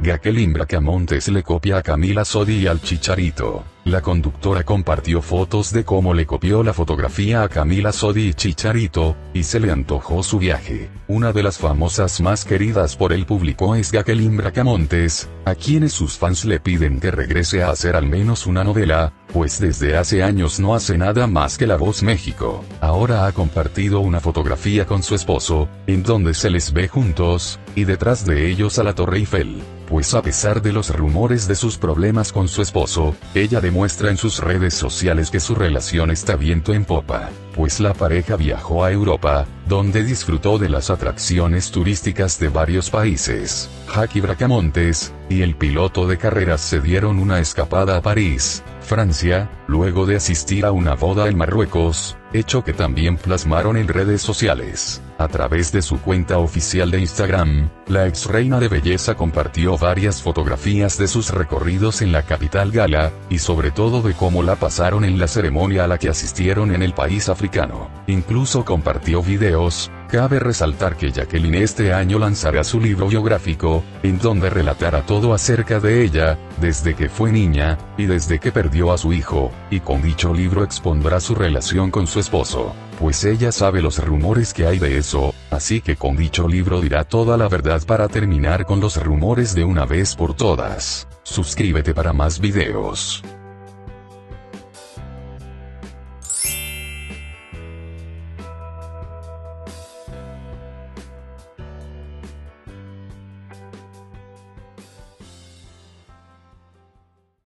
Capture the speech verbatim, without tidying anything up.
Jacqueline Bracamontes le copia a Camila Sodi y al Chicharito. La conductora compartió fotos de cómo le copió la fotografía a Camila Sodi y Chicharito, y se le antojó su viaje. Una de las famosas más queridas por el público es Jacqueline Bracamontes, a quienes sus fans le piden que regrese a hacer al menos una novela, pues desde hace años no hace nada más que La Voz México. Ahora ha compartido una fotografía con su esposo, en donde se les ve juntos, y detrás de ellos a la Torre Eiffel. Pues a pesar de los rumores de sus problemas con su esposo, ella demuestra en sus redes sociales que su relación está viento en popa, pues la pareja viajó a Europa, donde disfrutó de las atracciones turísticas de varios países. Jackie Bracamontes y el piloto de carreras se dieron una escapada a París, Francia, luego de asistir a una boda en Marruecos, hecho que también plasmaron en redes sociales. A través de su cuenta oficial de Instagram, la ex reina de belleza compartió varias fotografías de sus recorridos en la capital gala, y sobre todo de cómo la pasaron en la ceremonia a la que asistieron en el país africano. Incluso compartió videos. Cabe resaltar que Jacqueline este año lanzará su libro biográfico, en donde relatará todo acerca de ella, desde que fue niña, y desde que perdió a su hijo, y con dicho libro expondrá su relación con su esposo, pues ella sabe los rumores que hay de eso, así que con dicho libro dirá toda la verdad para terminar con los rumores de una vez por todas. Suscríbete para más videos.